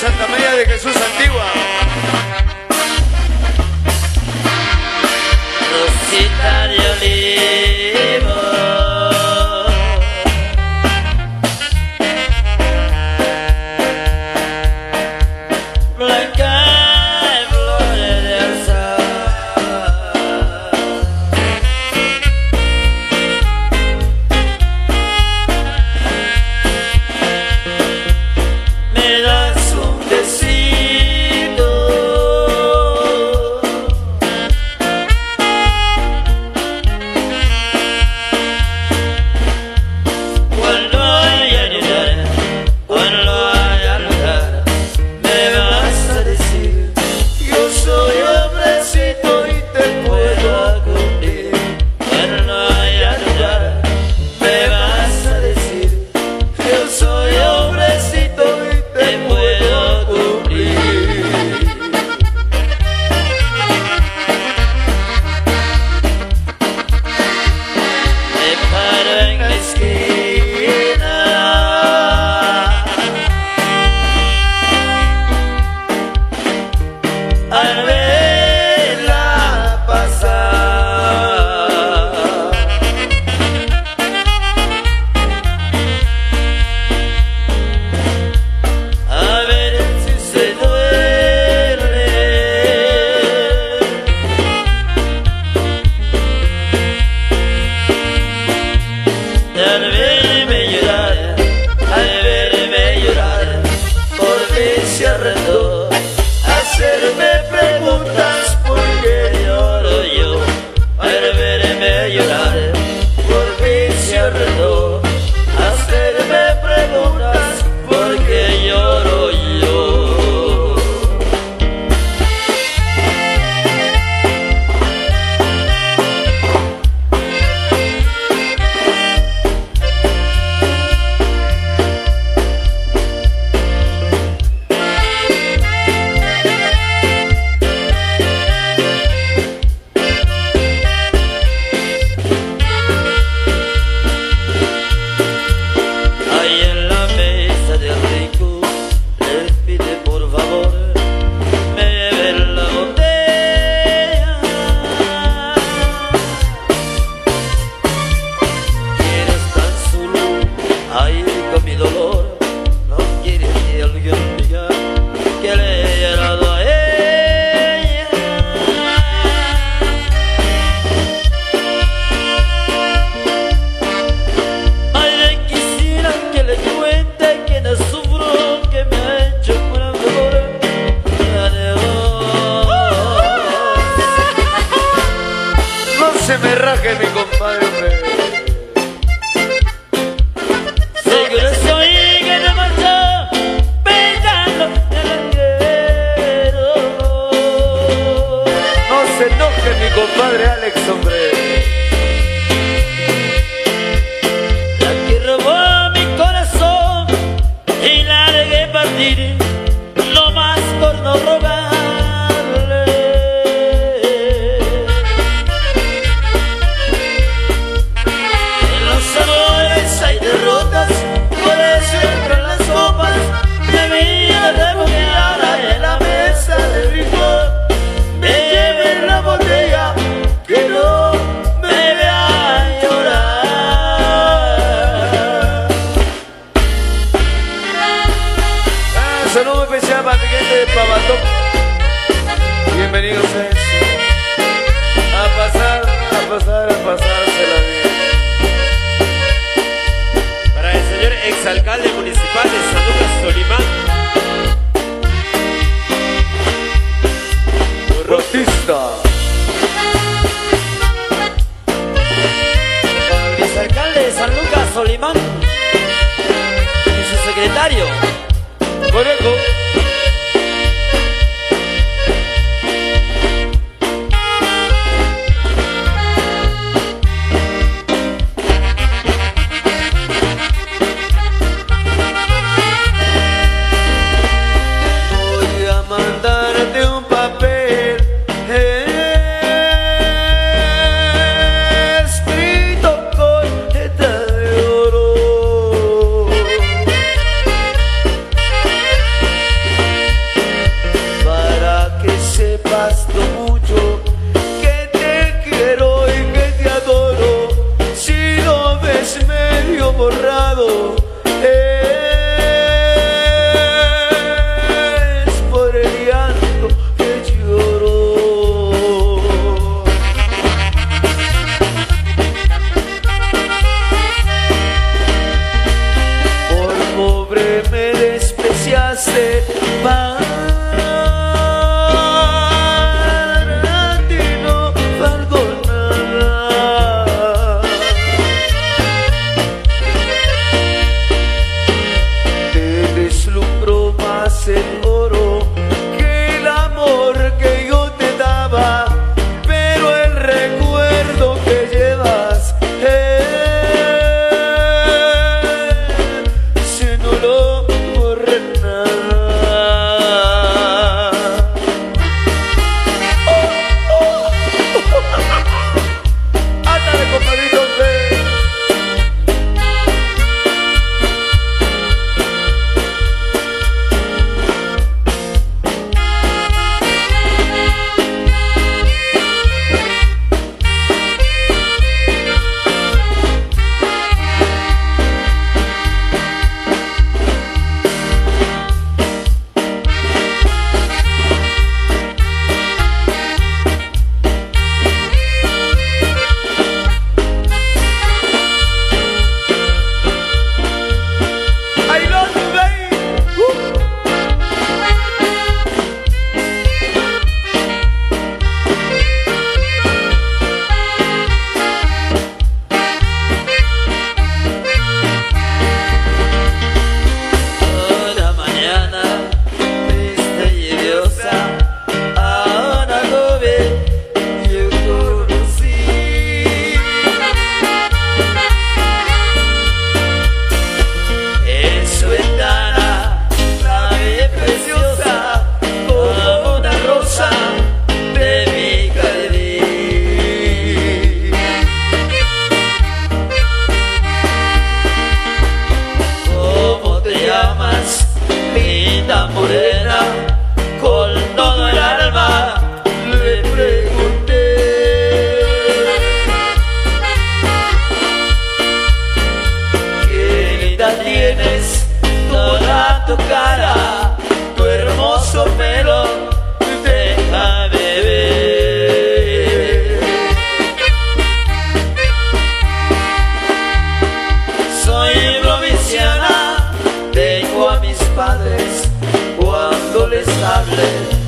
Santa María de Jesús Antigua. Rosita de olivo, blanca de flores de alzar, me das un besito cuando haya llorar, cuando haya llorar, me vas a decir yo soy hombrecito y te puedo cumplir. Cuando haya llorar, me vas a decir yo soy hombrecito y te puedo cumplir. Me paro en la esquina al verla pasar, a ver si se duele al verme llorar, por mí se arrendó hacerme preguntas por qué lloro yo. Al verme llorar, por mí se arrendó hacerme preguntas por qué lloro yo. Ahí en la mesa del rico le pide por favor me lleven la botella. Quieres tan solo ahí con mi dolor, no quieres que alguien diga que le he llorado a ella. Ay, quisiera que le cuente que no sufro, que me ha hecho un amor. No se me raje mi compadre, hombre. Seguro soy que no marchó pensando en el quiero. No se enoje mi compadre Alex, hombre. La que robó mi corazón y la dejé partir, no más por no rogarle. En los amores hay derrotas, por eso entro en las copas de mi refugiada en la mesa del rincón. Me lleven la botella que no me vea llorar. Saludo especial para mi gente de Pabatón. Bienvenidos a eso. A pasársela bien. Para el señor exalcalde municipal de San Lucas, Solimán, Rotista. El exalcalde de San Lucas, Solimán, y su secretario. Conejo. hace para ti no valgo nada. Te deslumbró más el oro que el amor que yo te daba, pero el recuerdo que llevas si no lo borre nada. Ándale, compadrito, linda morena, con todo el alma le pregunté. Qué linda tienes toda tu cara, tu hermoso pelo, déjame ver. Soy provinciana, tengo a mis padres, cuando les hable